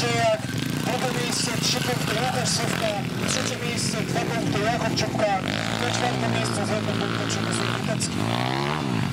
Andrzejak, drugie miejsce 3 punkty Łukasz Sówka, trzecie miejsce 2 punkty Jakub Czubka, na czwarte miejsce z 1 punktem Przemysław Witecki.